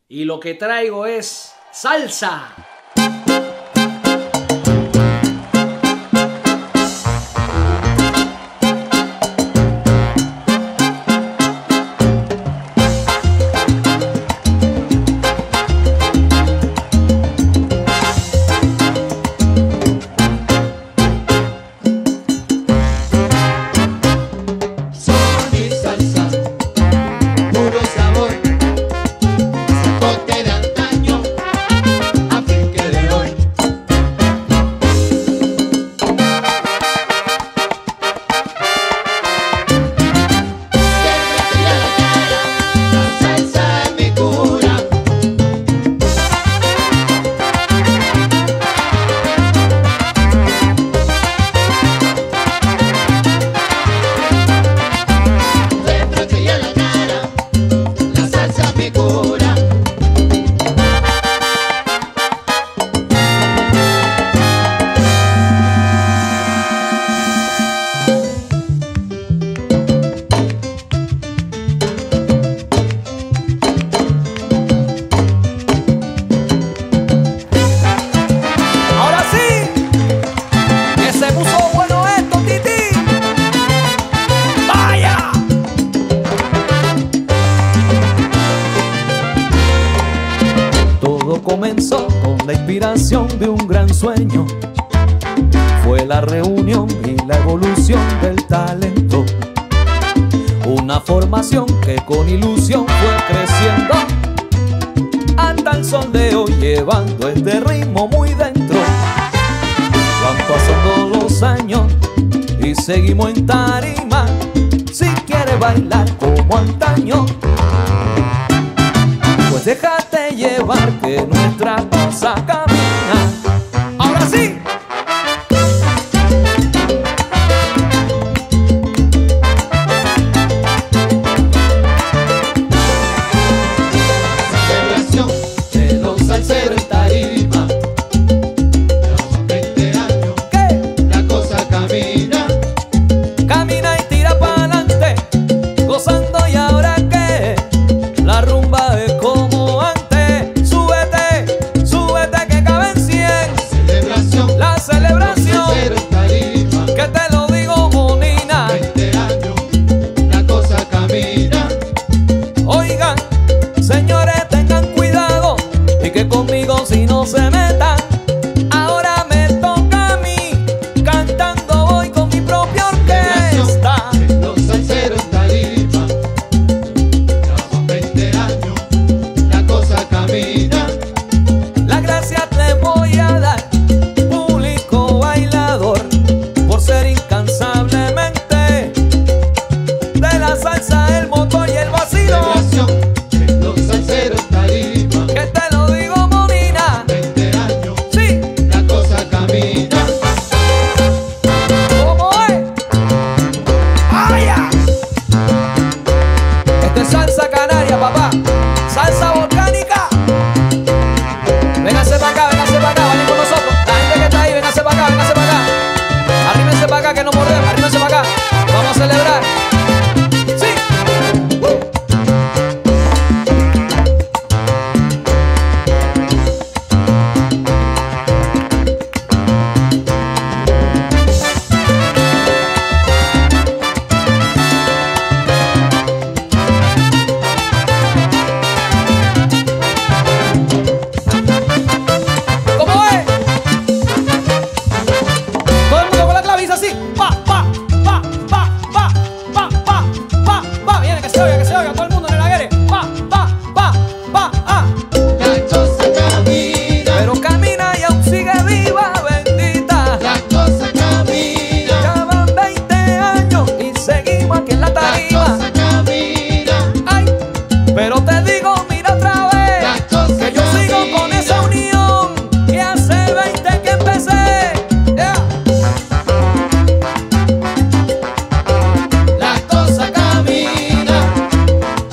y lo que traigo es salsa. Comenzó con la inspiración de un gran sueño. Fue la reunión y la evolución del talento. Una formación que con ilusión fue creciendo hasta el sol de hoy, llevando este ritmo muy dentro. Van pasando los años y seguimos en tarima. Si quieres bailar como antaño, pues déjate llevar que nuestra cosa camina. ¡Ahora sí! Celebración de los salseros en tarima. Llevamos 20 años. ¿Qué? La cosa camina. Camina y tira para adelante, gozando. ¿Y ahora qué? La rumba es como antes. Súbete, súbete que caben 100. Celebración. La celebración, Los salseros en tarima. que te lo digo, monina. 20 años. La cosa camina. Oigan, señores, tengan cuidado y que conmigo si no se metan. Ahora me toca a mí, cantando voy con mi propia orquesta. Los salseros en tarima. Llevamos 20 años. La cosa camina. Las gracias le voy a dar, público bailador, por ser incansablemente de la salsa, el motor y el vacilo. Celebración de los salseros en tarima. Que te lo digo, monina. 20 años. Sí, La cosa camina. ¿cómo es? ¡Vaya! Esto es salsa canaria, papá. Salsa volcánica. Véngase para acá, bailen con nosotros. La gente que está ahí, véngase para acá, véngase para acá. Arrímense para acá que no mordemos, arrímense para acá. Vamos a celebrar. Sí. ¿Cómo es? Todo el mundo con la claviza así. Pa, pa, pa, pa, pa, pa, pa, pa, pa. Viene que se oiga todo el mundo en el aguere. Pa, pa, pa, pa, ah. La cosa camina. Pero camina y aún sigue viva, bendita. La cosa camina. Ya van 20 años y seguimos aquí en la La tarima. cosa camina. Ay, pero te digo, mira otra vez, La cosa que yo sigo con camina. esa unión que hace 20 que empecé. Yeah. La cosa camina.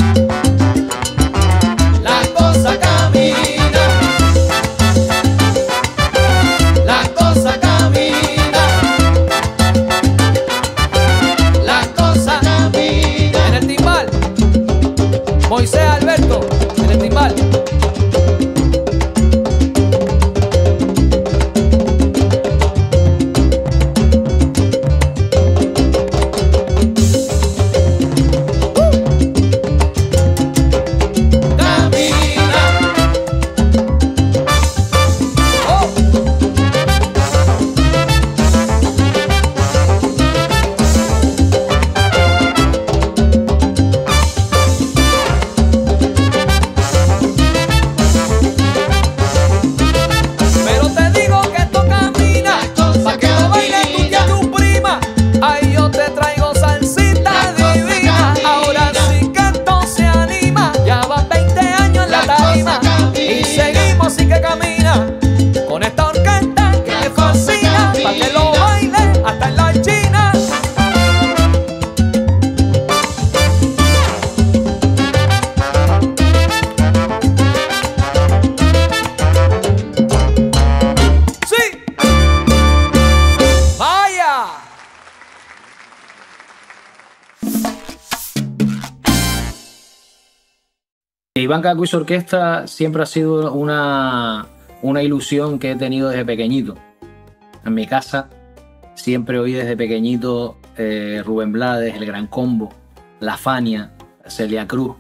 Iván Cacú y su orquesta siempre ha sido una ilusión que he tenido desde pequeñito. En mi casa siempre oí desde pequeñito Rubén Blades, El Gran Combo, La Fania, Celia Cruz.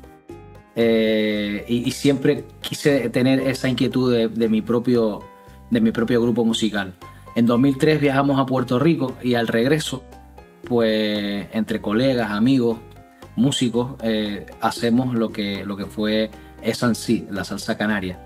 Y siempre quise tener esa inquietud de mi propio grupo musical. En 2003 viajamos a Puerto Rico y al regreso, pues entre colegas, amigos, músicos, hacemos lo que fue S&C, la salsa canaria.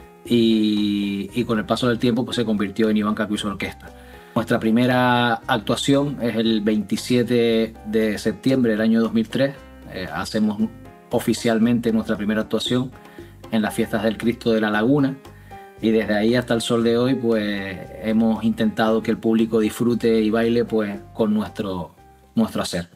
Y con el paso del tiempo pues se convirtió en Iván Cacú y su orquesta. Nuestra primera actuación es el 27 de septiembre del año 2003. Hacemos oficialmente nuestra primera actuación en las fiestas del Cristo de la Laguna, y desde ahí hasta el sol de hoy pues hemos intentado que el público disfrute y baile pues con nuestro hacer.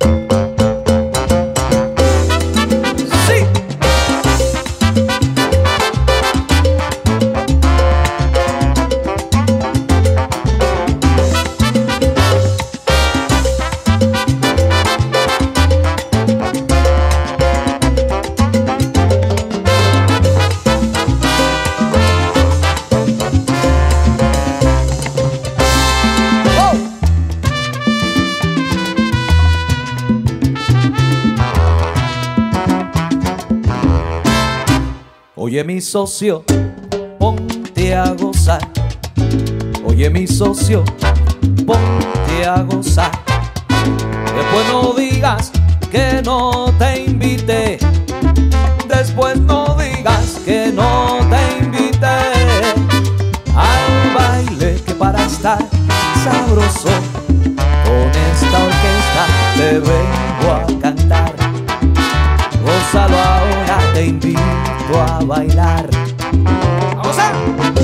Oye mi socio, ponte a gozar. Oye mi socio, ponte a gozar. Después no digas que no te invité. Después no digas que no te invité al baile, que para estar sabroso con esta orquesta te vengo a cantar. Gózalo ahora, te invito a bailar. ¡Vamos a!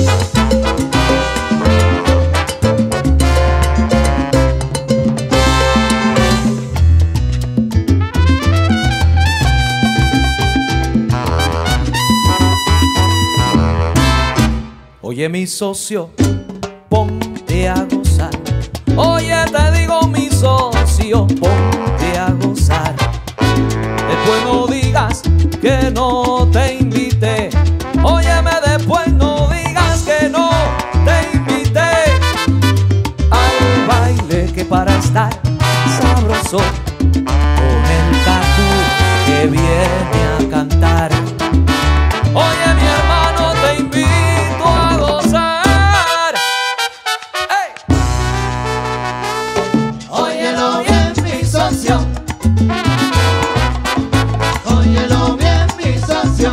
Oye mi socio, ponte a gozar. Oye te digo mi socio, ponte a gozar. Después no digas que no te invité. Óyeme, después no digas que no te invité al baile, que para estar sabroso con el Cacú que viene a cantar. Oye mi hermano, te invito a gozar. ¡Hey! Óyelo bien mi socio, óyelo bien mi socio,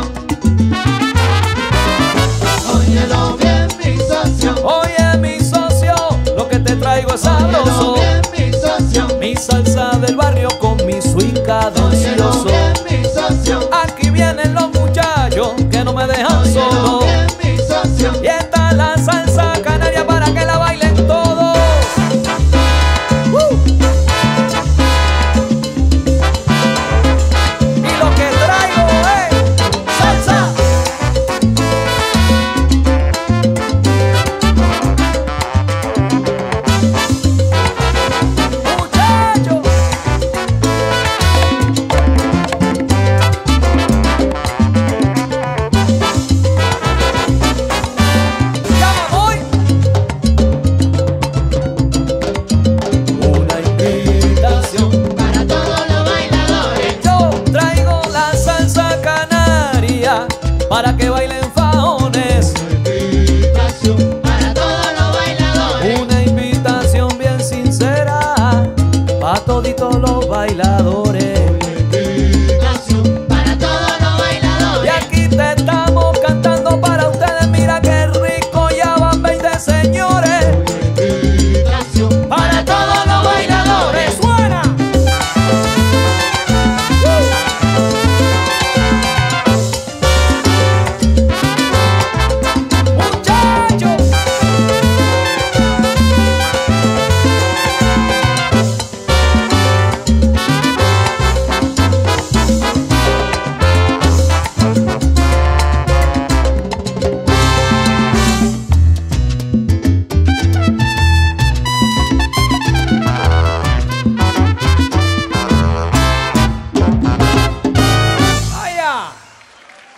óyelo bien mi socio, Oye mi socio, lo que te traigo es óyelo sabroso. bien mi socio, Mi salsa del barrio con mi swing óyelo cadencioso. bien mi socio, Aquí vienen los muchachos que no me dejan óyelo solo. bien mi socio. Y esta es la salsa canaria para que la bailen todos. Y lo que traigo es salsa. Muchachos.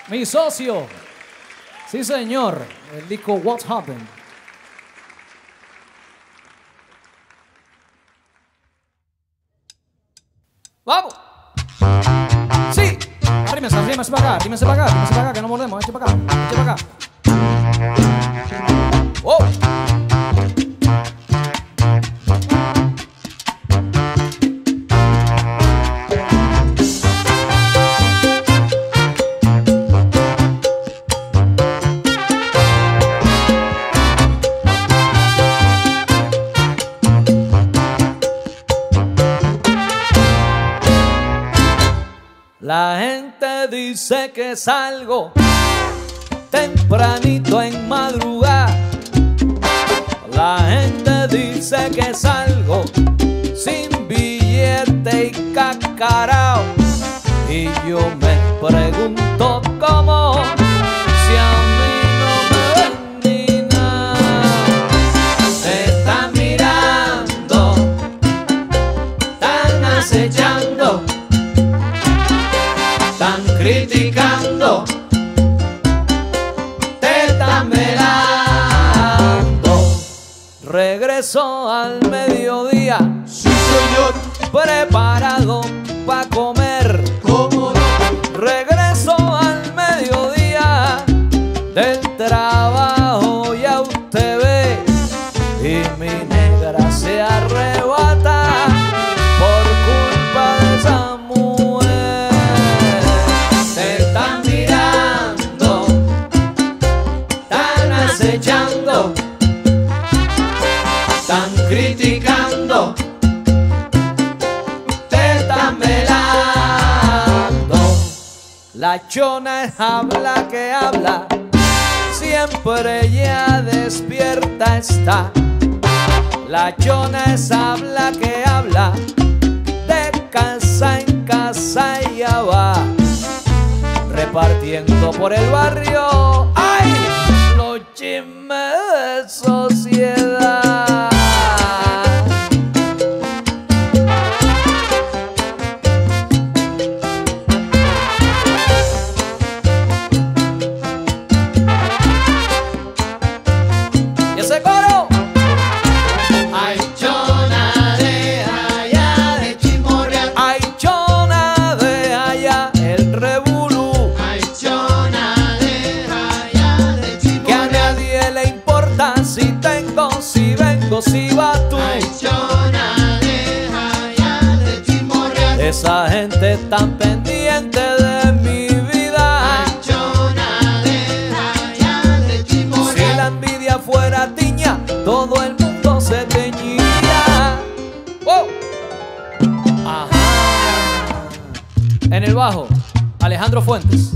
Mi socio. Sí, señor. El disco What Happened. ¡Vamos! ¡Sí! Arrímense, arrímense para acá, arrímense para acá, arrímense para acá, que no mordemos. Eche para acá, eche para acá. ¡Oh! La gente dice que salgo tempranito en madrugada. La gente dice que salgo sin billete y cacarao. Y yo me pregunto cómo, si a mí no me ven ni nada. Te están mirando, están acechando, están criticando, te están velando. Regreso al mediodía, Sí, señor. preparado pa' comer. ¿Cómo no? Regreso al mediodía del trabajo, ya usted ve, y mi negra se arrebata por culpa de esa mujer. Te están mirando, están acechando, están criticando, te están velando. La chona es habla que habla, siempre ya despierta está. La chona es habla que habla, de casa en casa ya va, repartiendo por el barrio, ¡ay!, los chismes de sociedad. Y ese coro, Ay, chona, deja ya de chismorrear. ay chona de allá el revolú, Ay, chona, deja ya de que a chismorrear. nadie le importa si tengo, si vengo, si vas tú. Ay, chona, deja ya de chismorrear. Esa gente tan pendiente de mi vida. Ay, chona, deja ya de Si chismorrear. la envidia fuera tiña, todo el mundo se teñía. ¡Oh! Ajá. En el bajo, Alejandro Fuentes.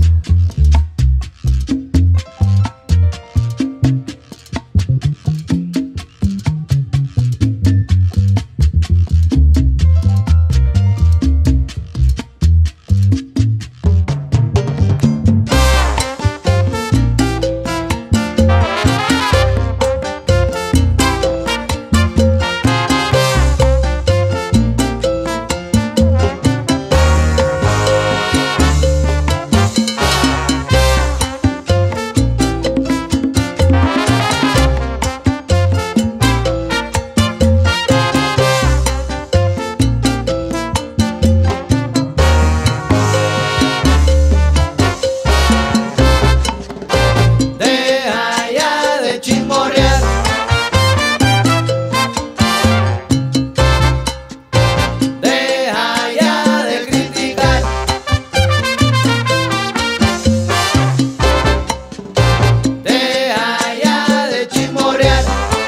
Deja ya de chismorrear. Deja ya de criticar. Deja ya de chismorrear.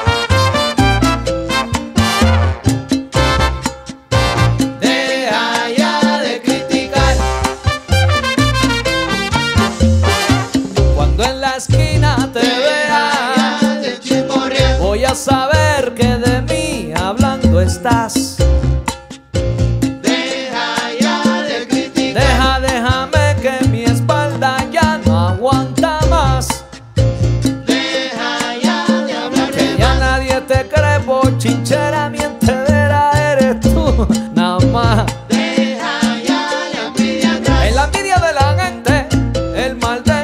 Deja ya de criticar. Cuando en la esquina te vea, Deja ya de chismorrear. voy a saber que de mí hablando estás. Deja ya de criticar. Déjame que mi espalda ya no aguanta más. Deja ya de hablar Que de ya más. nadie te cree, bochinchera, mientedera eres tú, nada más. Deja ya la envidia atrás. En la envidia de la gente, el mal de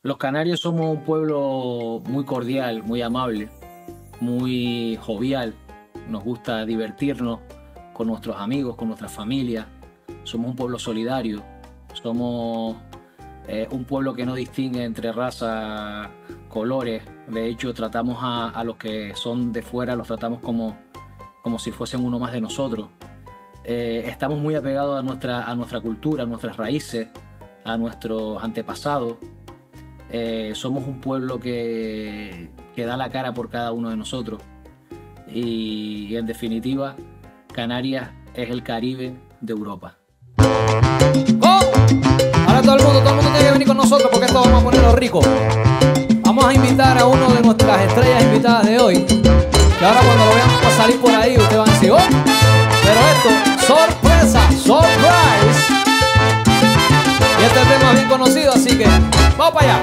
Los canarios somos un pueblo muy cordial, muy amable, muy jovial. Nos gusta divertirnos con nuestros amigos, con nuestras familias. Somos un pueblo solidario. Somos un pueblo que no distingue entre razas, colores. De hecho, tratamos a los que son de fuera, los tratamos como si fuesen uno más de nosotros. Estamos muy apegados a nuestra cultura, a nuestras raíces, a nuestros antepasados. Somos un pueblo que da la cara por cada uno de nosotros. Y en definitiva, Canarias es el Caribe de Europa. ¡Oh! Ahora todo el mundo tiene que venir con nosotros porque esto vamos a ponerlo rico. Vamos a invitar a uno de nuestras estrellas invitadas de hoy. Que ahora cuando lo vean va a salir por ahí, ustedes van a decir, ¡oh! Pero esto, sorpresa, surprise. Y este tema es bien conocido, así que vamos para allá.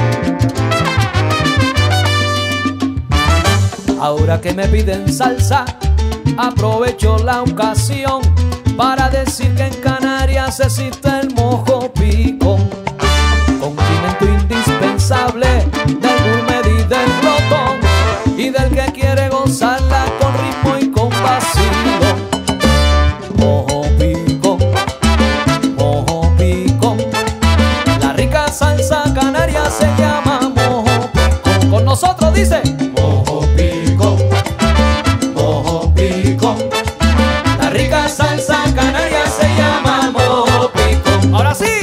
Ahora que me piden salsa, aprovecho la ocasión para decir que en Canarias existe el mojo picón, condimento indispensable del gourmet y del glotón, y del que quiere gozarla con ritmo y con vacilo. Mojo picón, mojo picón, la rica salsa canaria se llama mojo picón. Con nosotros dice mojo picón, mojo picón, la rica salsa canaria se llama mojo picón. Ahora sí,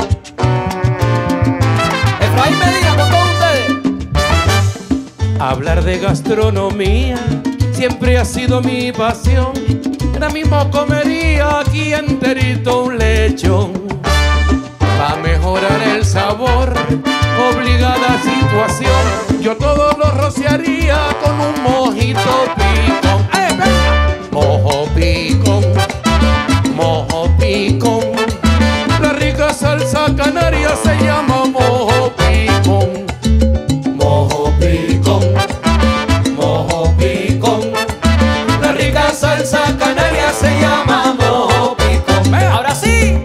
Efraín Medina con todos ustedes. Hablar de gastronomía siempre ha sido mi pasión. Ahora mismo comería aquí enterito un lechón. Pa' mejorar el sabor, obligada situación, yo todo lo rociaría con un mojito picón. Mojo picón, mojo picón, la rica salsa canaria se llama mojo picón. Mojo picón, mojo picón, la rica salsa canaria se llama mojo picón. Ahora sí.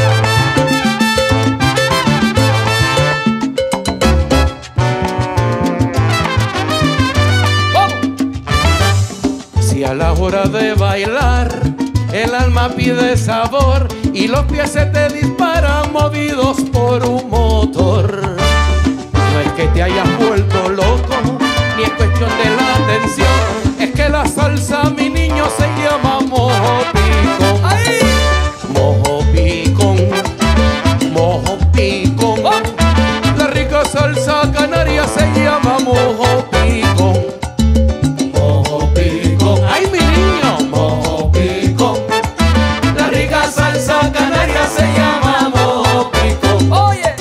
Si a la hora de bailar el alma pide sabor y los pies se te disparan movidos por un motor, no es que te hayas vuelto loco, ni es cuestión de la atención, es que la salsa, mi niño, se llama mojo picón. ¡Ahí! Mojo picón, mojo picón, la rica salsa canaria se llama mojo picón. Mojo picón, ay mi niño, mojo picón, la rica salsa canaria se llama mojo picón. Oye.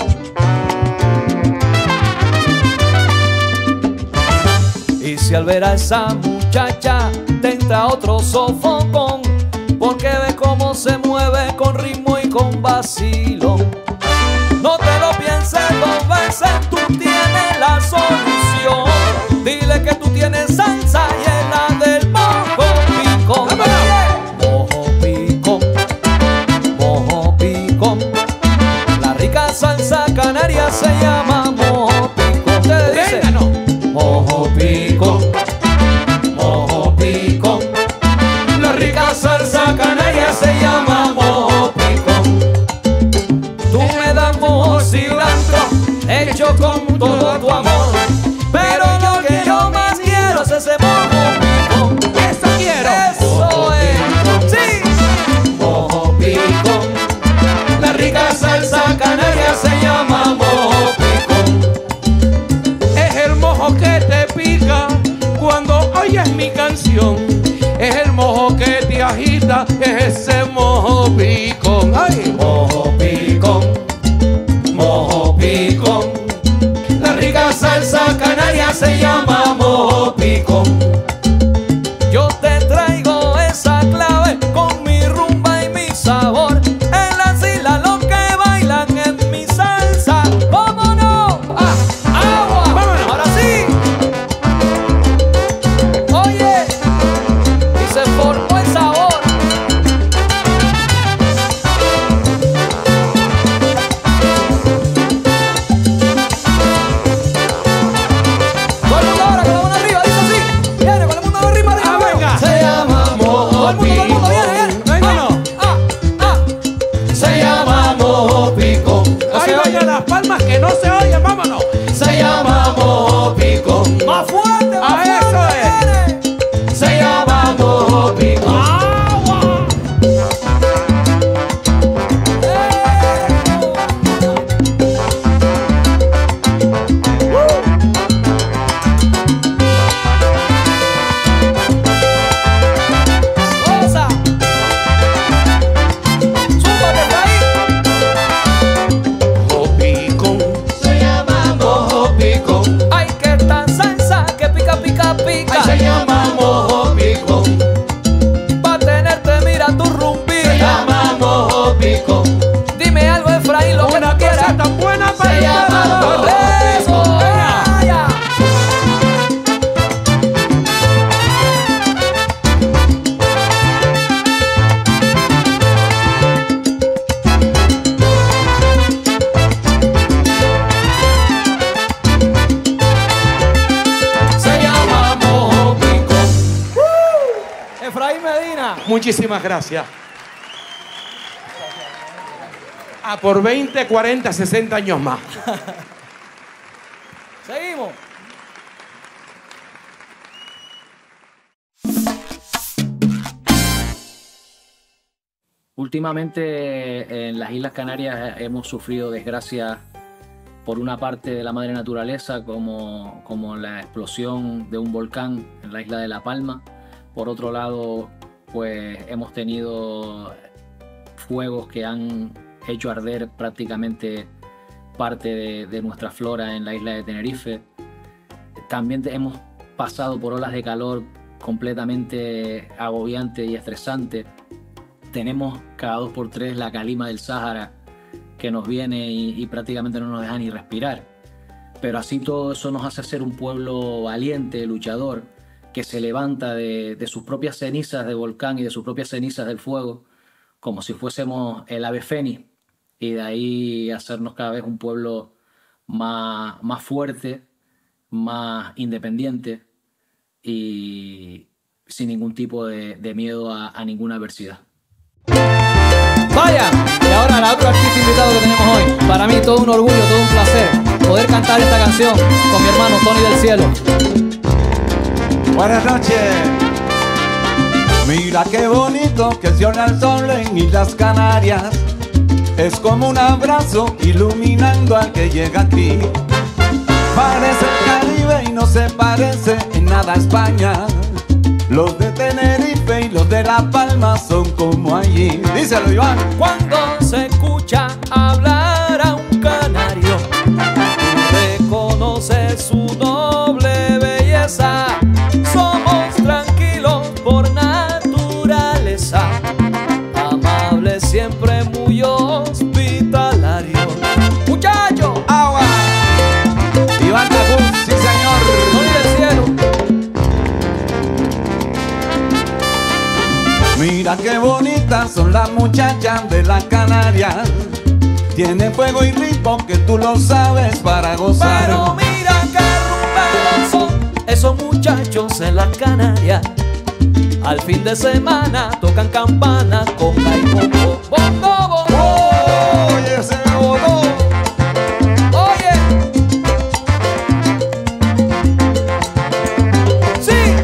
Y si al ver a esa muchacha te entra otro sofocón, porque ve cómo se mueve con ritmo y con vacilo, no te lo pienses dos veces, tú tienes la solución. Dile que tú tienes salsa y es la del mojo picón. Mojo picón, mojo picón, la rica salsa canaria se llama mojo picón. Ustedes dicen mojo picón, mojo picón, La rica salsa canaria se llama mojo picón. tú me das mojo cilantro hecho con todo tu amor, pero lo que yo más quiero es ese mojo picón. Eso quiero. Eso es. Sí. Mojo picón, la rica salsa canaria se llama mojo picón. Es el mojo que te pica cuando oyes mi canción, es el mojo que te agita, es ese mojo picón. Ay, mojo picón, mojo picón, la rica salsa canaria se llama mojo picón. Yo te traigo esa clave con mi rumba y mi sabor. En las islas los que bailan en mi salsa. ¡Vámonos! ¡Ah! ¡Agua! ¡Vámonos! Ahora sí. Oye, Las Palmas que no se oyen, vámonos. Se llama Mojo Picón. Más fuerte, más A eso fuerte. Se llama Mojo Picón. Agua. Cosa. Súbate por ahí. Mojo Picón. Se llama Mojo Picón. Ay, que tan salsa que pica, pica, Ay, pica. se llama Mojo Picón. Pa' tenerte, mira tu rumbita. Se llama Mojo Picón. Dime algo, Efraín, lo que Una tú cosa quieras. tan buena para Se llama Mojo Eso, Picón. vaya. Se llama Mojo Picón. Efraín Medina. Muchísimas gracias. A por 20, 40, 60 años más. Seguimos. Últimamente en las Islas Canarias hemos sufrido desgracias por una parte de la madre naturaleza como la explosión de un volcán en la isla de La Palma. Por otro lado, pues hemos tenido fuegos que han hecho arder prácticamente parte de nuestra flora en la isla de Tenerife. También hemos pasado por olas de calor completamente agobiantes y estresantes. Tenemos cada 2 por 3 la calima del Sáhara que nos viene y prácticamente no nos deja ni respirar. Pero así todo eso nos hace ser un pueblo valiente, luchador, que se levanta de sus propias cenizas de volcán y de sus propias cenizas del fuego, como si fuésemos el ave fénix, y de ahí hacernos cada vez un pueblo más fuerte, más independiente y sin ningún tipo de miedo a ninguna adversidad. Vaya, y ahora la otra artista invitado que tenemos hoy. Para mí todo un orgullo, todo un placer poder cantar esta canción con mi hermano Tony del Cielo. Buenas noches. Mira qué bonito que se ola el sol en Islas Canarias. Es como un abrazo iluminando al que llega aquí. Parece el Caribe y no se parece en nada a España. Los de Tenerife y los de La Palma son como allí. Díselo, Iván. Cuando se escucha hablar a un canario, reconoce su noble belleza. Somos tranquilos por naturaleza, amables, siempre muy hospitalarios. Muchachos, Agua. Iván Tacún, sí señor. Tony del Cielo. Mira qué bonitas son las muchachas de las Canarias. Tienen fuego y ritmo que tú lo sabes para gozar. Pero mira qué rumberos son esos muchachos en las Canarias. Al fin de semana tocan campanas con bongo, bongo, bongo. Oye, se me botó. Oye, sí,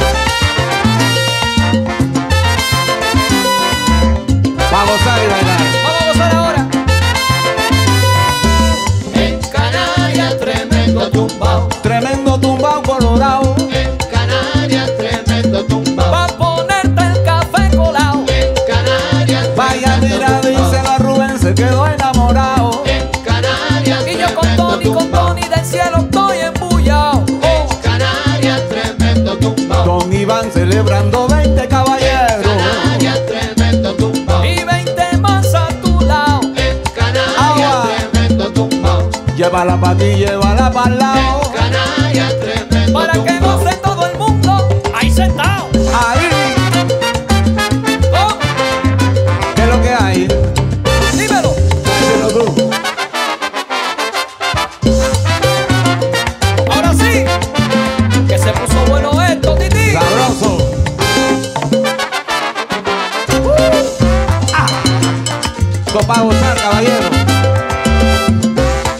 Pa' gozar y bailar. vamos a gozar ahora. En Canarias tremendo tumbao. Tremendo tumbao colorado. En Canarias tremendo tumbao. Pa' ponerte el café colado. En Canarias Vaya, tremendo mira, tumbao. dice la Rubén, se quedó enamorado. En Canarias Y yo con tremendo Tony, con tumbao. Tony del Cielo estoy embullado. En Canarias tremendo tumbao. Don Iván celebrando 20 En caballeros. Canarias tremendo tumbao. Y 20 más a tu lado. En Canarias Agua. tremendo tumbao. Llévala pa' ti, llévala pa' el lado. En Canarias tremendo Para que tumbao. goce todo el mundo. Ahí sentado. Ahí, ¿Cómo? ¿qué es lo que hay? Dímelo. Díselo tú. Ahora sí, que se puso bueno esto, Titi. Sabroso. Esto pa' gozar, caballero.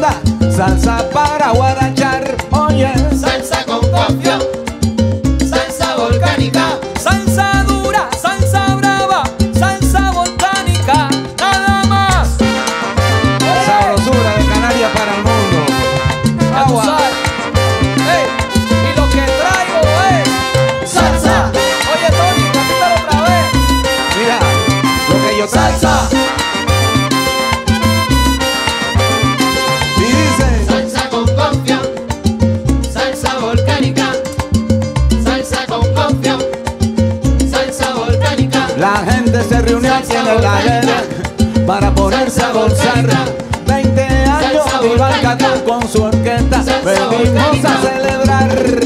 banda, salsa para guarachar. Oye, Salsa con cofio, salsa volcánica. salsa dura, salsa brava, salsa volcánica, nada más. sabrosura de Canarias para el mundo. Ya tú Agua. sabes. Ey, y lo que traigo es Salsa, Oye, Tony, repítalo otra vez. Mira, lo que yo traigo. salsa, Y dice, salsa con cofio, salsa volcánica. Salsa con cofio, salsa volcánica. la gente se reunió aquí en el ladera para ponerse a gozar. 20 años Iván Cacú con su orquesta, venimos a celebrar.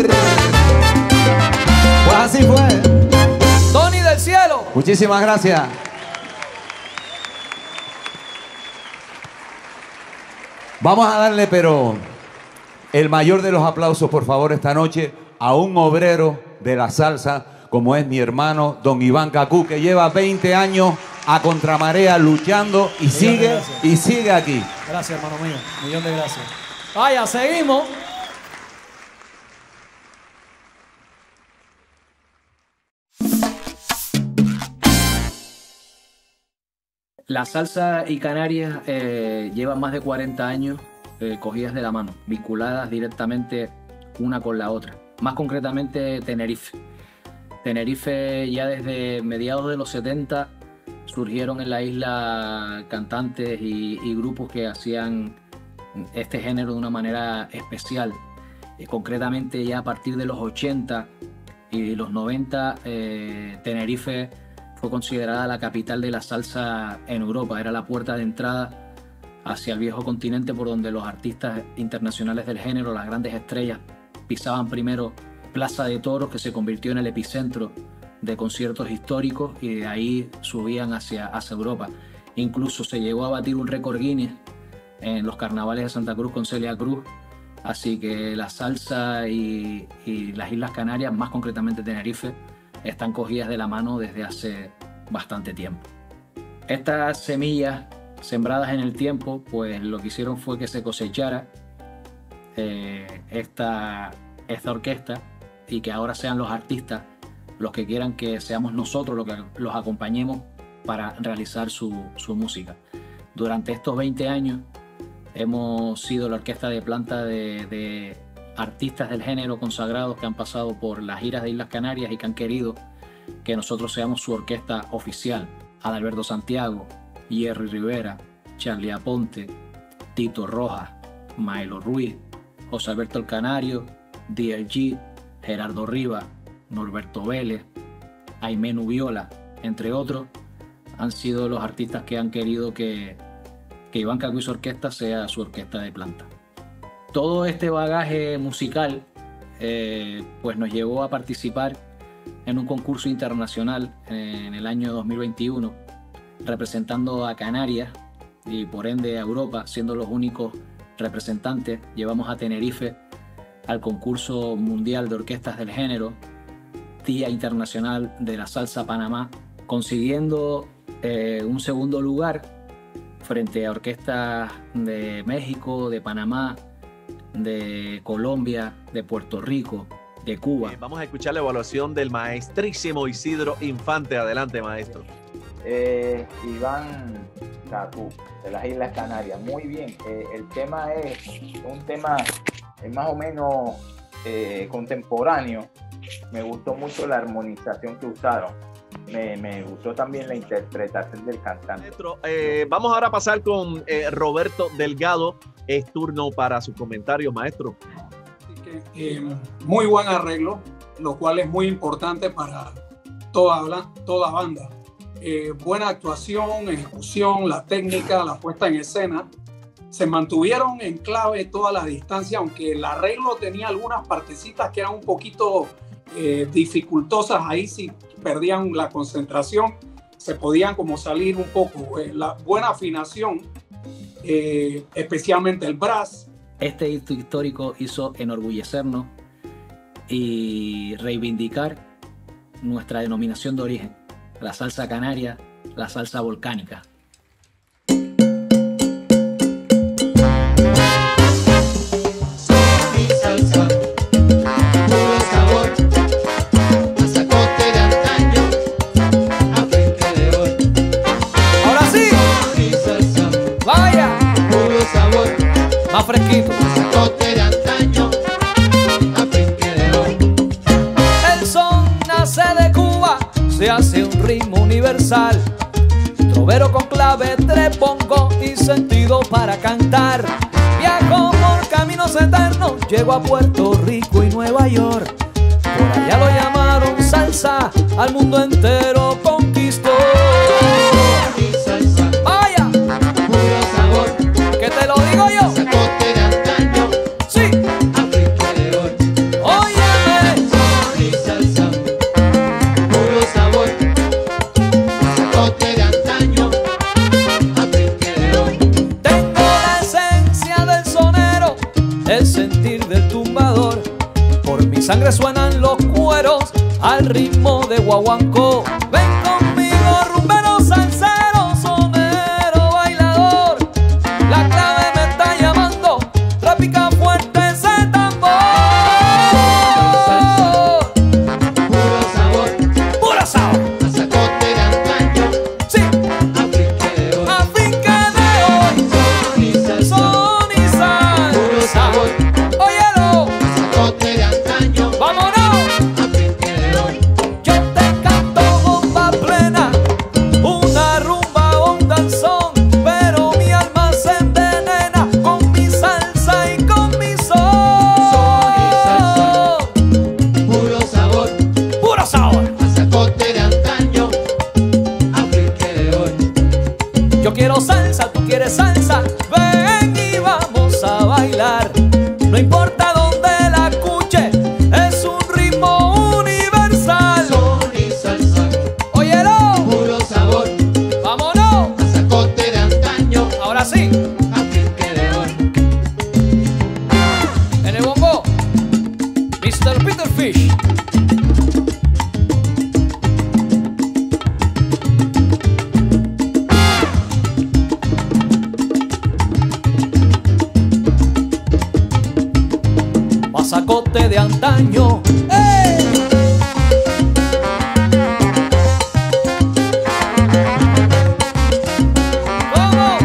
Pues así fue. Tony del cielo. Muchísimas gracias. Vamos a darle, pero el mayor de los aplausos, por favor, esta noche a un obrero de la salsa, como es mi hermano Don Iván Cacú, que lleva 20 años a contramarea luchando y sigue aquí. Gracias, hermano mío. Millón de gracias. Vaya, seguimos. La salsa y Canarias llevan más de 40 años cogidas de la mano, vinculadas directamente una con la otra. Más concretamente Tenerife. Tenerife ya desde mediados de los 70 surgieron en la isla cantantes y grupos que hacían este género de una manera especial. Concretamente ya a partir de los 80 y los 90 Tenerife fue considerada la capital de la salsa en Europa. Era la puerta de entrada hacia el viejo continente por donde los artistas internacionales del género, las grandes estrellas, pisaban primero Plaza de Toros, que se convirtió en el epicentro de conciertos históricos, y de ahí subían hacia Europa. Incluso se llegó a batir un récord Guinness en los carnavales de Santa Cruz con Celia Cruz. Así que la salsa y las Islas Canarias, más concretamente Tenerife, están cogidas de la mano desde hace bastante tiempo. Estas semillas sembradas en el tiempo, pues lo que hicieron fue que se cosechara esta orquesta, y que ahora sean los artistas los que quieran que seamos nosotros los que los acompañemos para realizar su música. Durante estos 20 años hemos sido la orquesta de planta de artistas del género consagrados que han pasado por las giras de Islas Canarias y que han querido que nosotros seamos su orquesta oficial. Adalberto Santiago, Jerry Rivera, Charlie Aponte, Tito Rojas, Maelo Ruiz, José Alberto El Canario, DLG, Gerardo Rivas, Norberto Vélez, Aimé Nubiola, entre otros, han sido los artistas que han querido que Iván Cacú y su orquesta sea su orquesta de planta. Todo este bagaje musical pues nos llevó a participar en un concurso internacional en el año 2021, representando a Canarias y por ende a Europa, siendo los únicos representantes. Llevamos a Tenerife al concurso mundial de orquestas del género, Día Internacional de la Salsa Panamá, consiguiendo un segundo lugar frente a orquestas de México, de Panamá, de Colombia, de Puerto Rico, de Cuba. Vamos a escuchar la evaluación del maestrísimo Isidro Infante. Adelante, maestro. Iván Cacú, de las Islas Canarias. Muy bien, el tema es un tema más o menos contemporáneo. Me gustó mucho la armonización que usaron. Me gustó también la interpretación del cantante. Maestro, vamos ahora a pasar con Roberto Delgado. Es turno para sus comentarios, maestro. Muy buen arreglo, lo cual es muy importante para toda banda. Buena actuación, ejecución, la técnica, la puesta en escena. Se mantuvieron en clave toda la distancia, aunque el arreglo tenía algunas partecitas que eran un poquito dificultosas. Ahí sí perdían la concentración, se podían como salir un poco. La buena afinación, especialmente el brass. Este hito histórico hizo enorgullecernos y reivindicar nuestra denominación de origen, la salsa canaria, la salsa volcánica. fresquito. Pasacote de antaño, afinque de hoy. El son nace de Cuba, se hace un ritmo universal. Trovero con clave, tres bongos y sentido para cantar. Viajo por caminos eternos, llego a Puerto Rico y Nueva York. Por allá lo llamaron salsa, al mundo entero conquistó. Mi salsa, Vaya, puro sabor. que te lo digo yo. Pasacote de antaño, Sí, afinque de hoy. óyeme. Mi salsa, puro sabor. Pasacote de antaño, afinque de hoy. Tengo la esencia del sonero, el sentir del tumbador. Por mi sangre suenan los cueros al ritmo de guaguancó. Ven conmigo, rumbero, salsero, sonero, bailador. La clave me está llamando, repica fuerte ese tambor. Puro sabor. Puro sabor, Pasacote de antaño, sí, afinque de hoy. a fin que de hoy. Mi salsa, Son y puro salsa. sabor. Óyelo, Pasacote de antaño, vámonos. afinque de hoy. Yo te canto bomba plena, una rumba o un danzón, pero mi alma se envenena con mi salsa y con mi son. Puro sabor. Puro sabor. Pasacote de antaño, afinque de hoy. Yo quiero salsa, tú quieres salsa, ven y vamos a bailar. No importa dónde la escuche, es un ritmo universal. Son y salsa, Óyelo, puro sabor. vámonos. Pasacote de antaño, Ahora sí, afinque de hoy. en el bongo, Mr. Peter Fish. Pasacote de antaño. ¡Ey! ¡Vamos!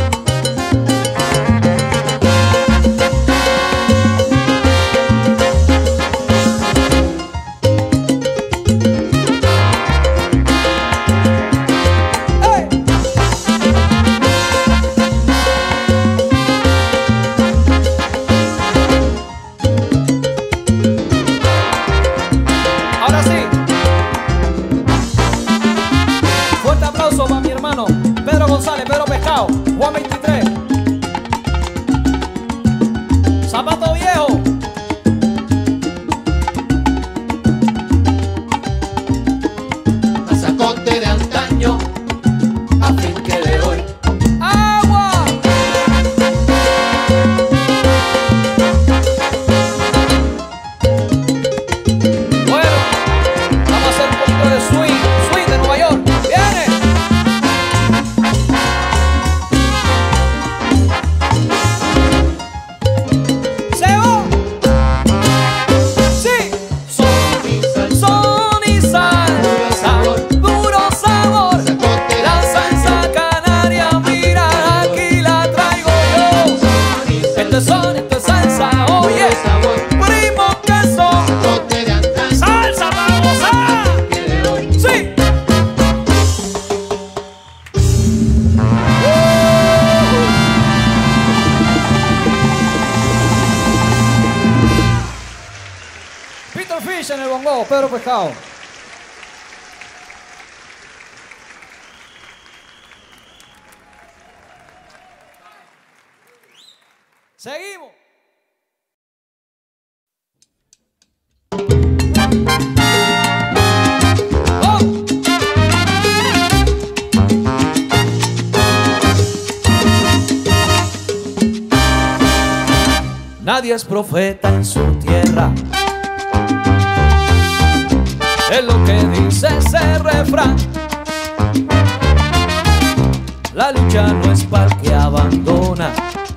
¡Ey! Ahora sí. Fuerte aplauso para mi hermano Pedro González, Pedro Pescado, Juan 23. Zapato Viejo. Pasacote de antaño, afinque de hoy. ¡Agua! Bueno, vamos a hacer un poquito de swing, swing de Nueva York. ¡Viene! ¡Se va! ¡Sí! Son y salsa, puro sabor. La salsa canaria, mira, aquí la traigo yo. Esto es salsa, oye, primo que son. Pasacote de antaño, ¡Salsa para gozar! afinque de hoy. ¡Sí! Peter Fish en el bongo, Pedro Pescado. Seguimos. ¡Oh! Nadie es profeta en su tierra, es lo que dice ese refrán. La lucha no es para el que abandona,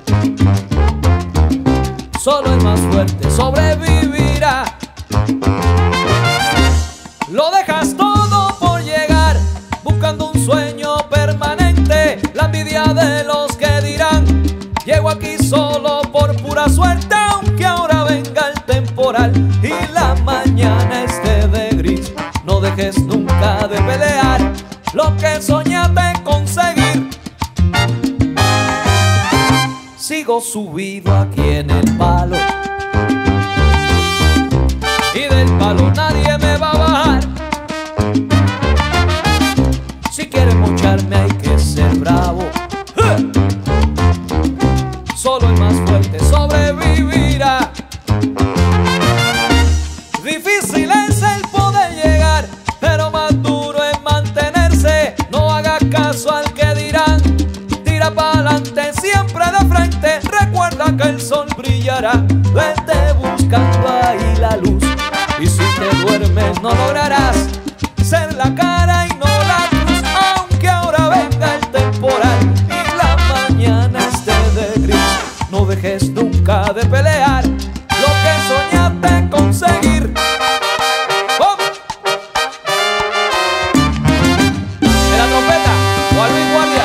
solo el más fuerte sobrevivirá. Lo dejas todo por llegar, buscando un sueño permanente. La envidia de los que dirán, llego aquí solo por soñaste conseguir. Sigo subido aquí en el palo y del palo nadie me va a bajar. Si quieres mocharme hay que ser bravo. Solo el más fuerte sobrevivirá. Difícil es el poder llegar, pero más duro es mantenerse. No hagas caso al que dirán, tira para adelante siempre de frente. Recuerda que el sol brillará, vete buscando ahí la luz. Y si te duermes no lograrás ser la cara y no la cruz. Aunque ahora venga el temporal y la mañana esté de gris, no dejes nunca de pelear lo que soñaste conseguir. ¡Vamos! En la trompeta, Juan Luis Guardia.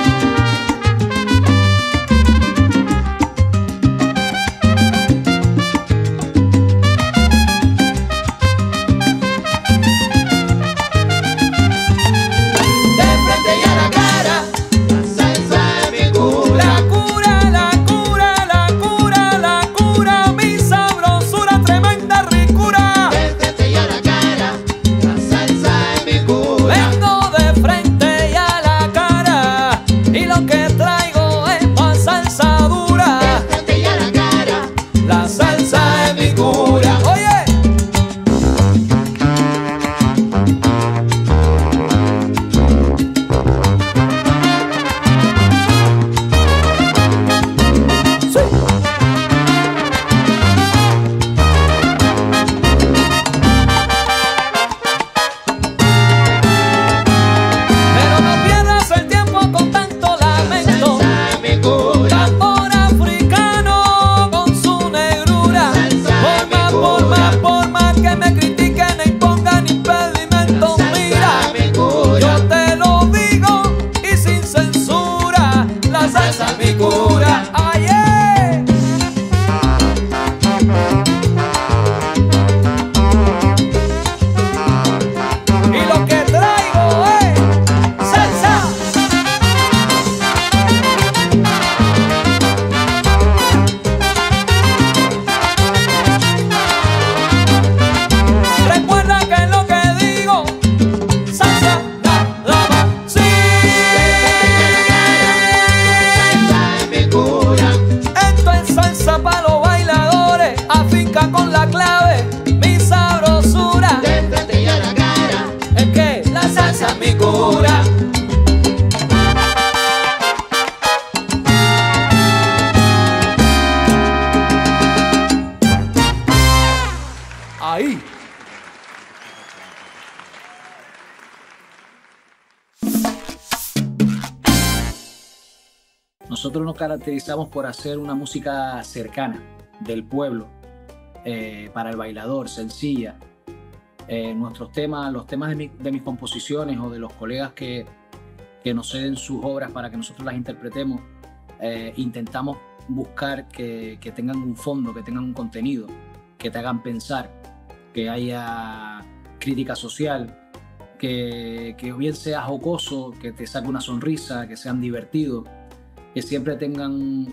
Nosotros nos caracterizamos por hacer una música cercana, del pueblo, para el bailador, sencilla. Nuestros temas, los temas de mis composiciones o de los colegas que nos ceden sus obras para que nosotros las interpretemos, intentamos buscar que tengan un fondo, que tengan un contenido, que te hagan pensar, que haya crítica social, que bien sea jocoso, que te saque una sonrisa, que sean divertidos, que siempre tengan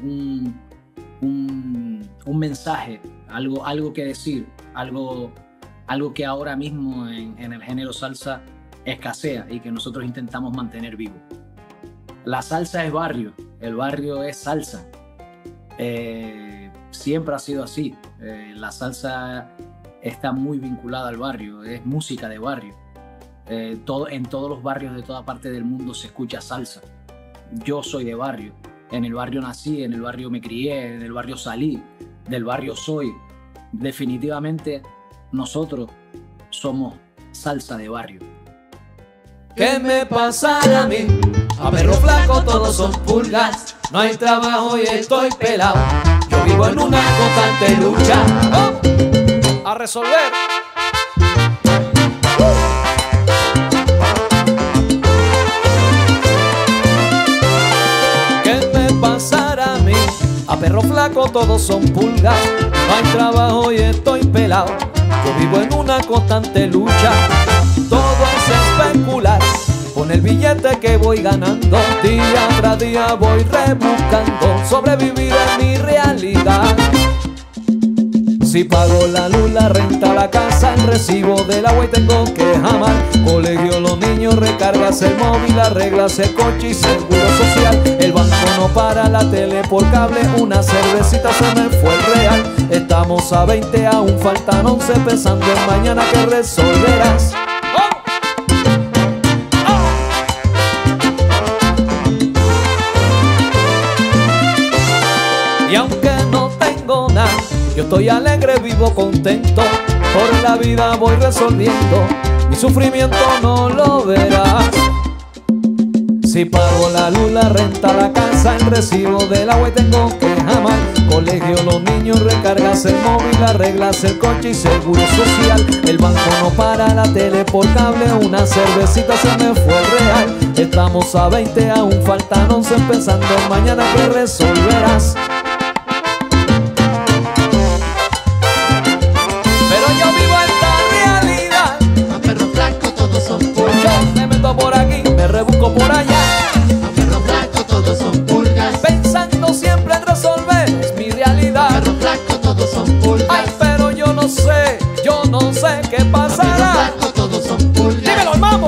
un mensaje, algo que decir, algo que ahora mismo en el género salsa escasea y que nosotros intentamos mantener vivo. La salsa es barrio, el barrio es salsa. Siempre ha sido así. La salsa está muy vinculada al barrio, es música de barrio. En todos los barrios de toda parte del mundo se escucha salsa. Yo soy de barrio, en el barrio nací, en el barrio me crié, en el barrio salí, del barrio soy. Definitivamente nosotros somos salsa de barrio. ¿Qué me pasará a mí? A perro flaco todos son pulgas, no hay trabajo y estoy pelado. Yo vivo en una constante lucha. ¡Oh! A resolver. ¿Qué me pasará a mí? A perro flaco todos son pulgas, no hay trabajo y estoy pelado. Yo vivo en una constante lucha. Todo es especular, con el billete que voy ganando. Día tras día voy rebuscando sobrevivir en mi realidad. Si pago la luz, la renta, la casa, el recibo del agua y tengo que jamar. Colegio, los niños, recargas el móvil, arreglas el coche y seguro social. El banco no para, la tele por cable, una cervecita se me fue el real. Estamos a 20, aún faltan 11, pensando en mañana que resolverás. Y aunque no tengo nada, yo estoy alegre, vivo contento. Por la vida voy resolviendo, mi sufrimiento no lo verás. Si pago la luz, la renta, la casa, el recibo del agua y tengo que jamar. Colegio, los niños, recargas el móvil, arreglas el coche y seguro social. El banco no para, la tele por cable, una cervecita se me fue el real. Estamos a 20, aún faltan 11, pensando en mañana que resolverás. Por aquí, me rebusco por allá. A perro flaco todos son pulgas. Pensando siempre en resolver, es mi realidad. A perro flaco todos son pulgas. Ay, pero yo no sé qué pasará. A perro flaco todos son pulgas. Dímelo, vamos.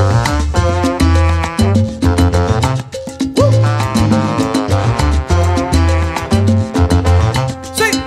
Sí.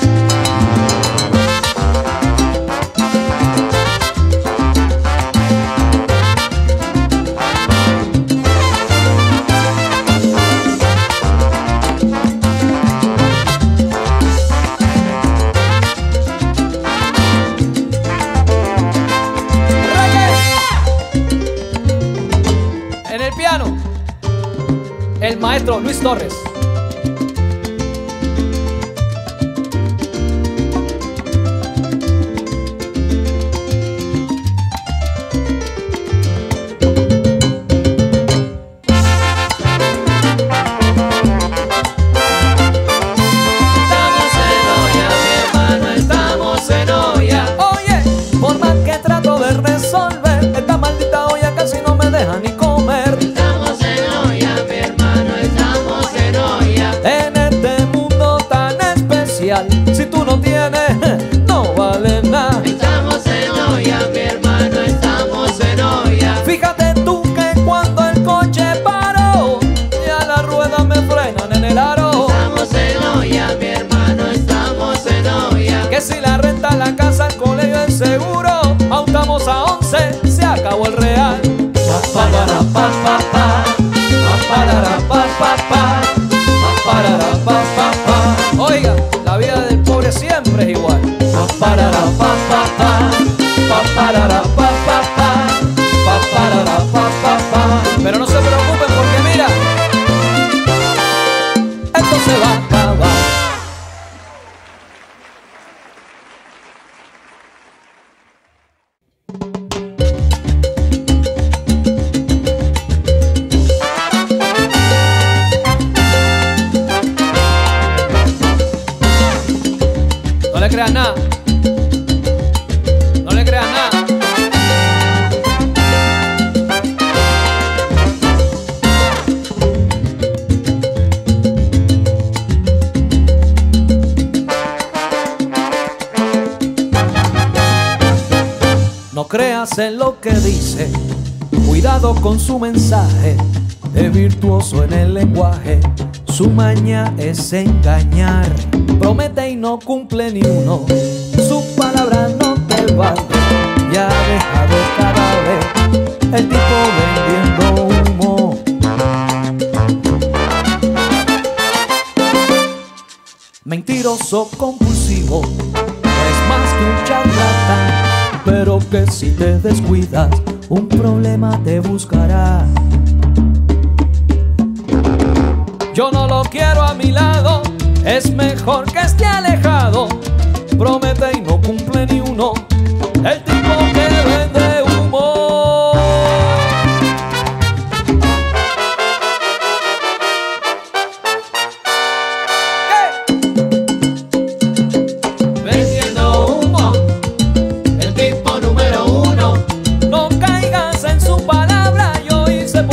El maestro Luis Torres. Si tú no tienes, no vale nada. Estamos en olla, mi hermano, estamos en olla. Fíjate tú que cuando el coche paró, ya las ruedas me frenan en el aro. Estamos en olla, mi hermano, estamos en olla. Que si la renta, la casa, el colegio, el seguro, aún estamos a 11, se acabó el real. Oiga, la vida del pobre siempre es igual. Pero no se preocupen porque mira, esto se va a acabar. No le creas nada. No le creas nada. No creas en lo que dice, cuidado con su mensaje, es virtuoso en el lenguaje, su maña es engañar. Promete y no cumple ni uno, su palabra no te vale. Ya ha dejado cada vez el tipo vendiendo humo. Mentiroso compulsivo, no es más que un charlatán, pero que si te descuidas, un problema te buscará. Yo no lo quiero a mi lado, es mejor que esté alejado. Promete y no cumple ni uno, el tipo que vende humo. Vendiendo humo, el tipo número uno. No caigas en su palabra, yo hice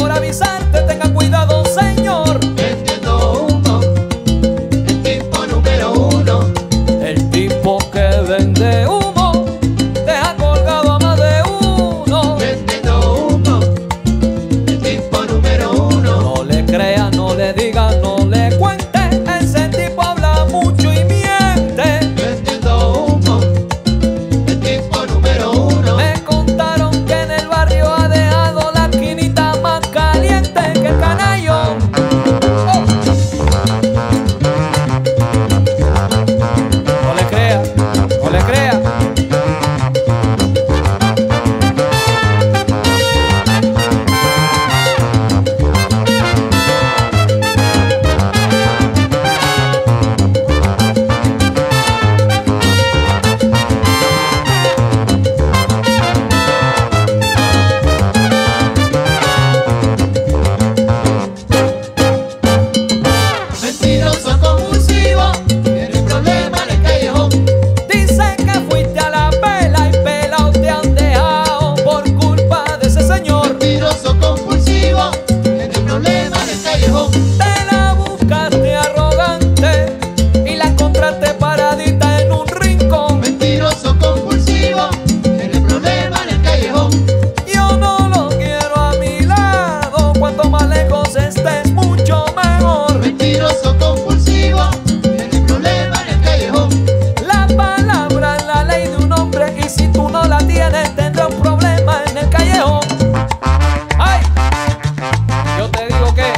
mentiroso compulsivo, tiene problema en el callejón. La palabra es la ley de un hombre y si tú no la tienes tendrás un problema en el callejón. ¡Ay! Yo te digo que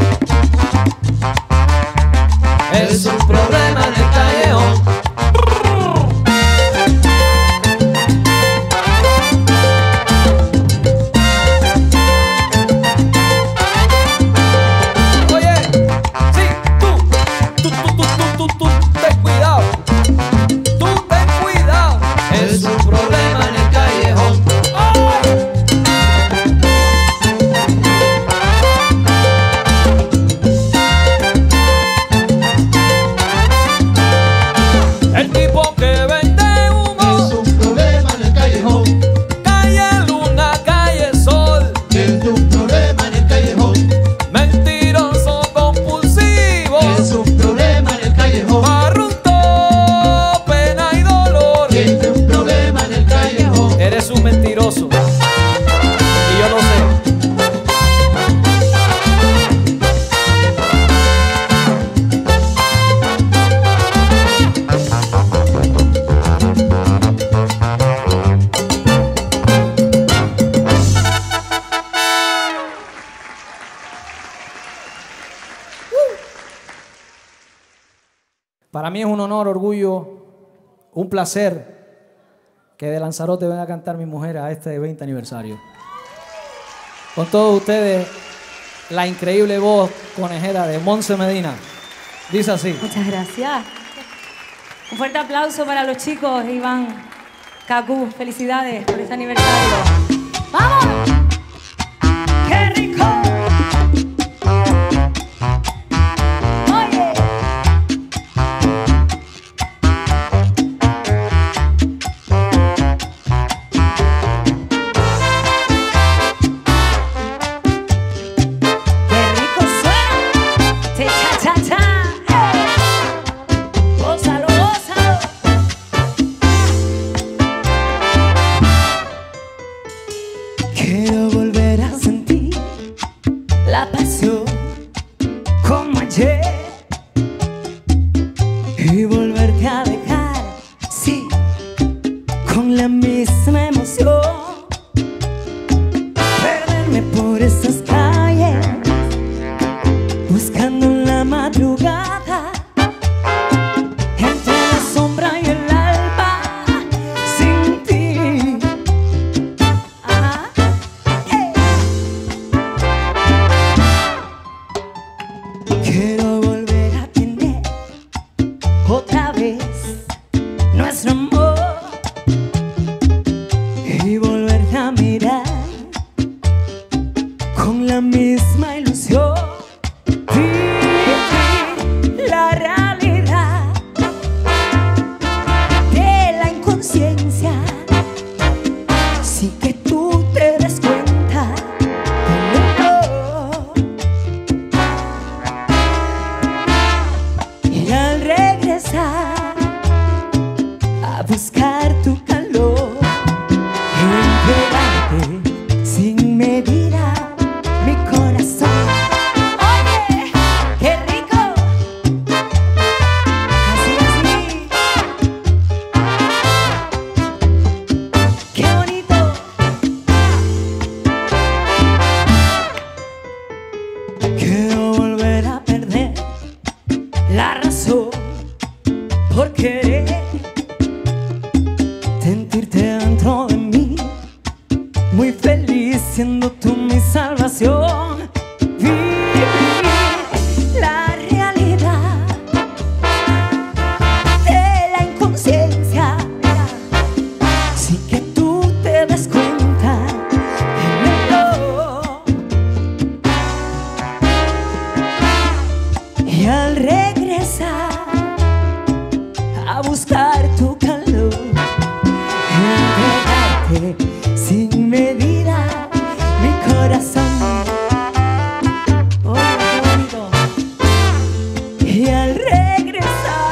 es un problema en el callejón. Para mí es un honor, orgullo, un placer que de Lanzarote venga a cantar mi mujer a este 20 aniversario. Con todos ustedes, la increíble voz conejera de Monse Medina. Dice así. Muchas gracias. Un fuerte aplauso para los chicos, Iván, Cacú. Felicidades por este aniversario. ¡Vamos! ¡Qué rico! Quiero volver a sentir la pasión como ayer y volverte a dejar, sí, con la misma emoción. Perderme por esas calles, buscando en la madrugada, entre la sombra y el alba, sin ti. Quiero volver a tener otra vez nuestro amor y volverte a mirar con la misma ilusión. Vivir la realidad de la inconsciencia sin que tú te des cuenta. Y al regresar a buscar tu calor y entregarte sin medida mi corazón. Oye, qué rico. Así, así. Qué bonito. Quiero volver a perder la razón por querer sentirte dentro de mí, muy feliz siendo tú mi salvación. Vivir la realidad de la inconsciencia sin que tú te des cuenta. Y al regresar a buscar tu calor y entregarte sin medida mi corazón. Oh, qué bonito. Y al regresar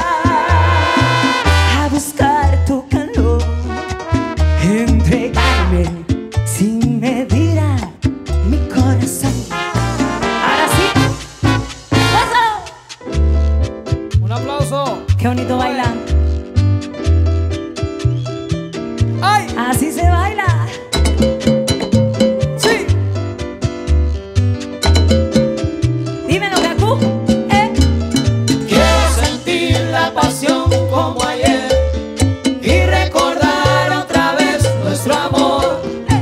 a buscar tu calor, entregarme sin medida mi corazón. Ahora sí. ¡Paso! Qué bonito bailar. ¡Ay! Así se baila. ¡Sí! Dímelo, Cacú. Quiero sentir la pasión como ayer y recordar otra vez nuestro amor.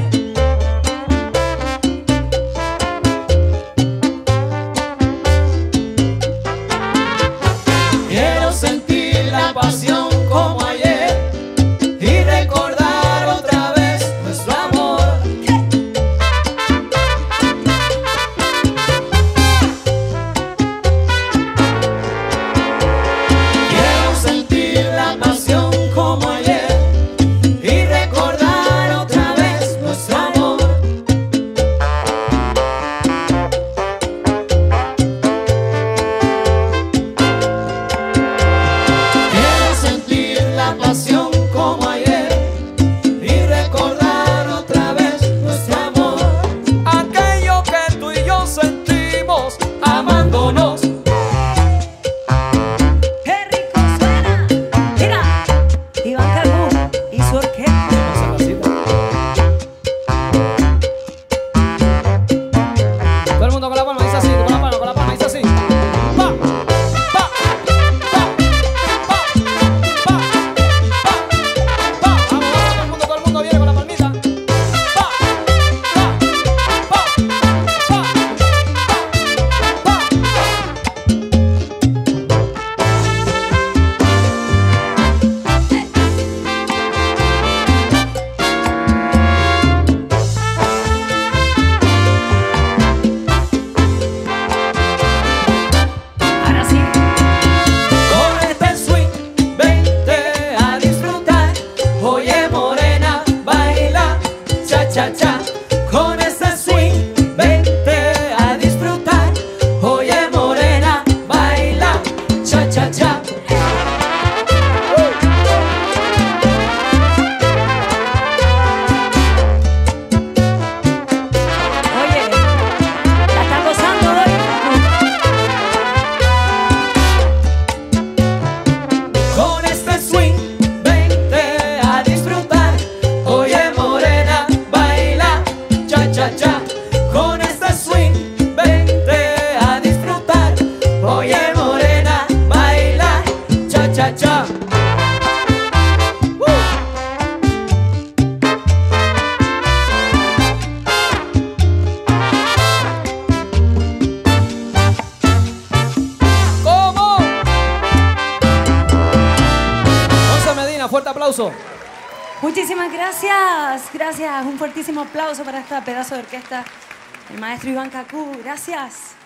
Quiero sentir la pasión como ayer y recordar otra vez nuestro amor. Quiero sentir la pasión como ayer y recordar otra vez nuestro amor. Quiero sentir la pasión como ayer y recordar otra vez nuestro amor. Aquello que tú y yo sentimos Amándonos. ¡Qué rico suena! Mira, Iván Cacú y su orquesta. Todo el mundo con la palma, dice así, con la palma, dice así. Pa, pa, pa, pa, pa, pa, pa. Vamos, todo el mundo viene con la palmita. Pa, pa, pa, pa, pa, pa. Ahora sí. Con este swing, vente a disfrutar. Oye, morena, baila, cha, cha, cha. Con este swing, vente a disfrutar. Oye, morena, baila, cha, cha, cha. Oye, la está gozando hoy. Con este swing, vente a disfrutar. Oye, morena, baila, cha, cha, cha. Con este swing, vente a disfrutar. Oye, morena, baila, cha, cha, cha. ¿Cómo? José Medina, fuerte aplauso. Muchísimas gracias. Gracias. Un fuertísimo aplauso para esta pedazo de orquesta. El maestro Iván Cacú. Gracias.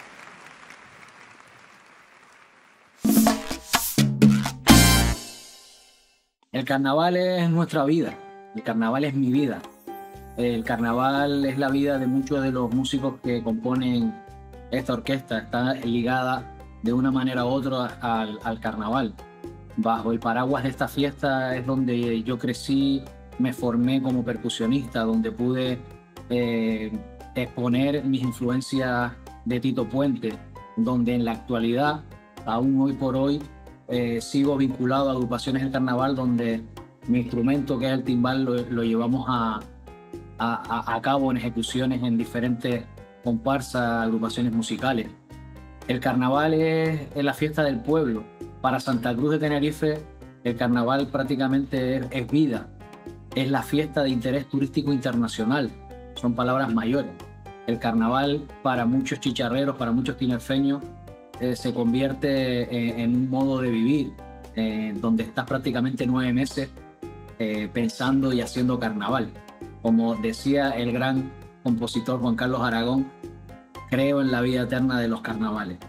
El carnaval es nuestra vida, el carnaval es mi vida. El carnaval es la vida de muchos de los músicos que componen esta orquesta. Está ligada de una manera u otra al carnaval. Bajo el paraguas de esta fiesta es donde yo crecí, me formé como percusionista, donde pude exponer mis influencias de Tito Puente, donde en la actualidad, aún hoy por hoy, sigo vinculado a agrupaciones del carnaval donde mi instrumento, que es el timbal, lo llevamos a cabo en ejecuciones en diferentes comparsas, agrupaciones musicales. El carnaval es la fiesta del pueblo. Para Santa Cruz de Tenerife, el carnaval prácticamente es vida. Es la fiesta de interés turístico internacional. Son palabras mayores. El carnaval, para muchos chicharreros, para muchos tinerfeños, se convierte en un modo de vivir, donde estás prácticamente 9 meses pensando y haciendo carnaval. Como decía el gran compositor Juan Carlos Aragón, creo en la vida eterna de los carnavales.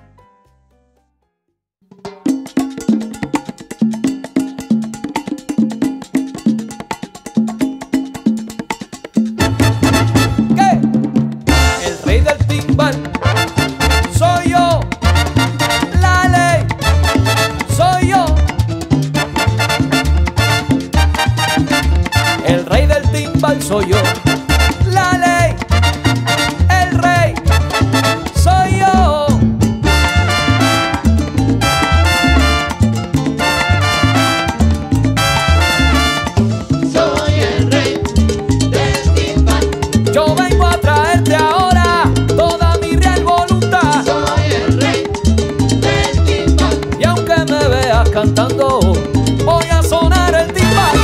¿Qué? El rey del timbal soy yo. La ley soy yo. El rey del timbal soy yo. La ley, el rey soy yo. cantando, voy a sonar el timbal.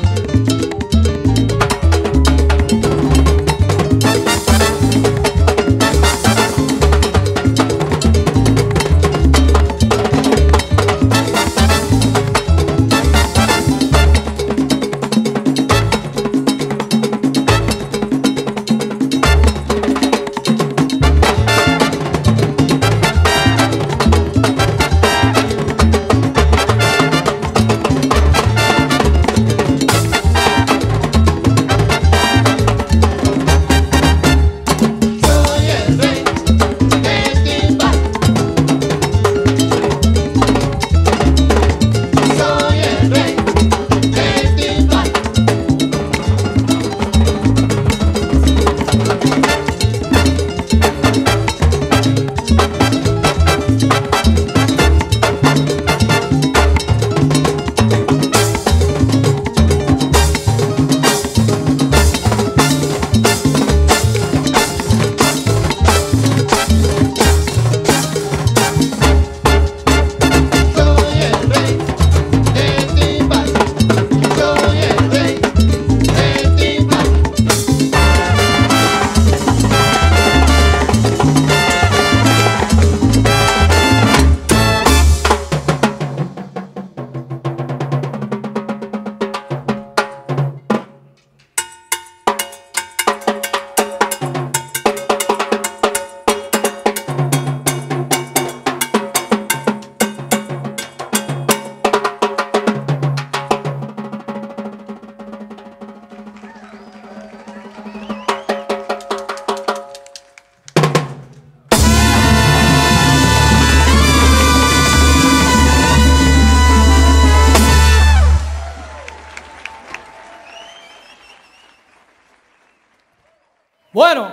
Bueno,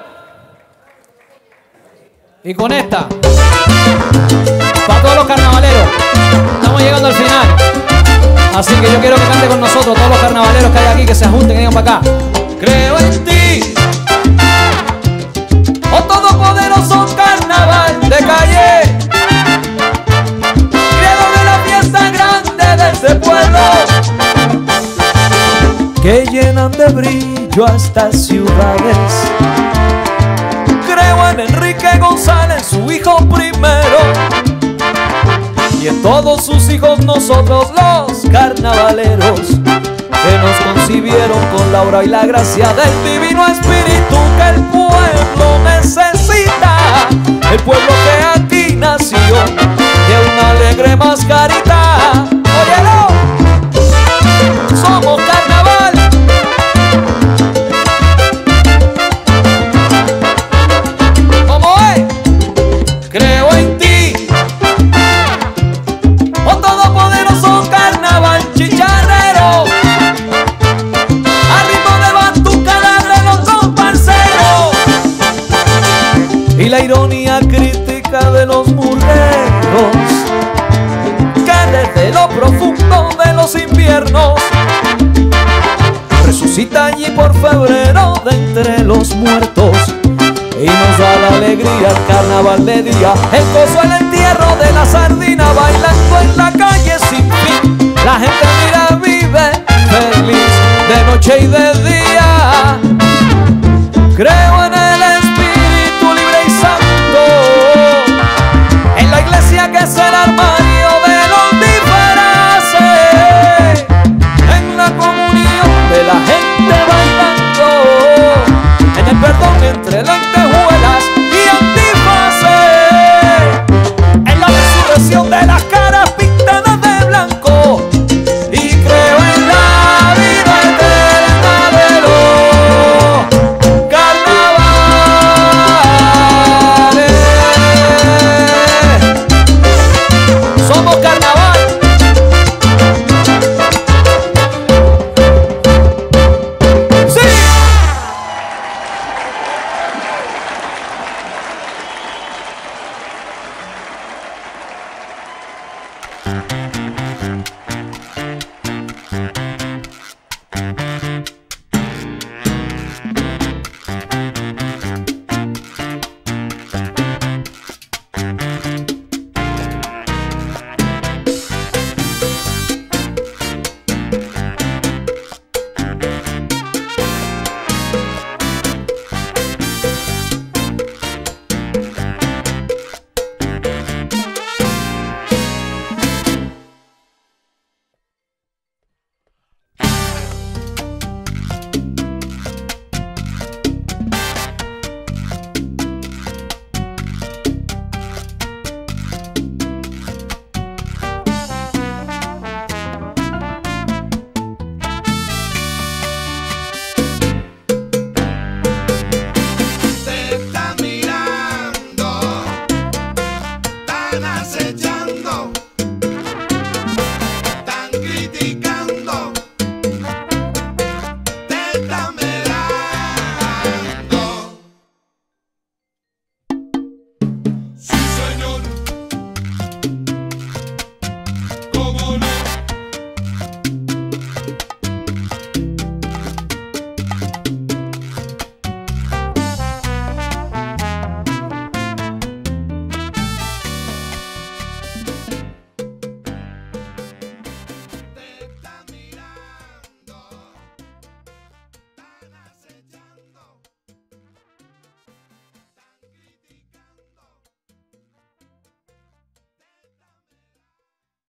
y con esta, para todos los carnavaleros, estamos llegando al final. Así que yo quiero que cante con nosotros todos los carnavaleros que hay aquí, que se junten, que vengan para acá. Creo en ti, oh todopoderoso carnaval de calle, criado de la fiesta grande de este pueblo, que llenan de brillo a estas ciudades. Creo en Enrique González, su hijo primero, y en todos sus hijos nosotros los carnavaleros, que nos concibieron con la obra y la gracia del divino espíritu que el pueblo necesita. El pueblo que aquí nació de una alegre mascarita. ¡Óyelo! Somos carnaval. ¿Cómo es? Creo en ti, oh todopoderoso carnaval chicharrero, a ritmo de batuca ladran los comparseros, y la ironía crítica de los murgueros, que desde lo profundo de los inviernos resucita allí por febrero de entre los muertos, y nos da la alegría el carnaval de día, el gozo, el entierro de la sardina, bailando en la calle sin fin. La gente mira, vive feliz de noche y de día. Creo en el espíritu libre y santo, en la iglesia que es el armario de los disfraces, en la comunión de la gente bailando, en el perdón entre lentejuelas y antifaces, en la resurrección de las caras pintadas de blanco, y creo en la vida eterna de los carnavales. Somos carnaval. ¡Sí!